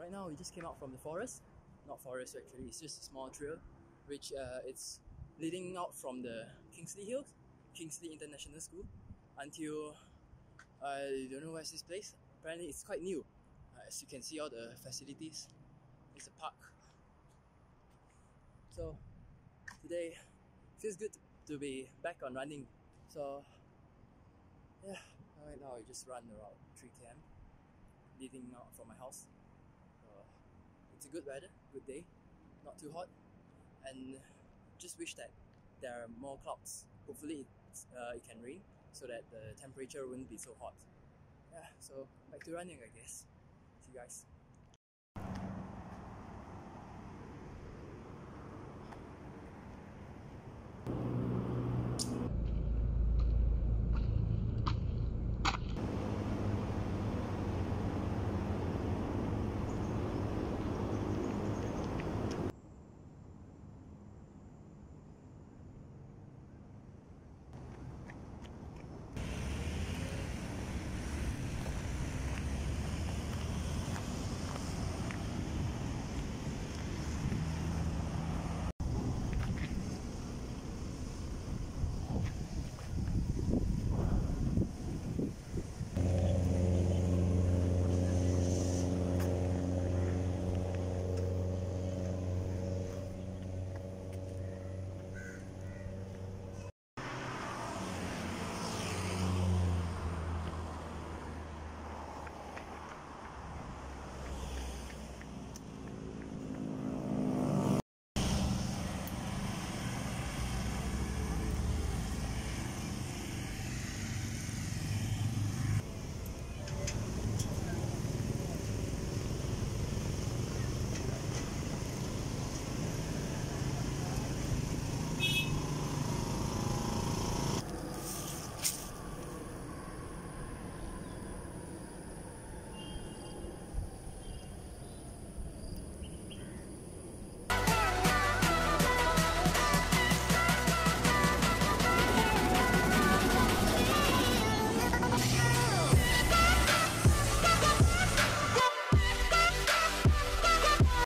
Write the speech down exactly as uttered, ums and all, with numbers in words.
right now we just came out from the forest. Not forest actually, it's just a small trail, which uh, it's leading out from the Kingsley Hills, Kingsley International School, until I don't know where's this place. Apparently it's quite new. Uh, as you can see all the facilities. It's a park. So today feels good to be back on running. So yeah, right now I just run around three kilometers leading out from my house. So it's a good weather, good day, not too hot, and just wish that there are more clouds. Hopefully it's, uh, it can rain so that the temperature wouldn't be so hot. Yeah, so back to running I guess. See you guys.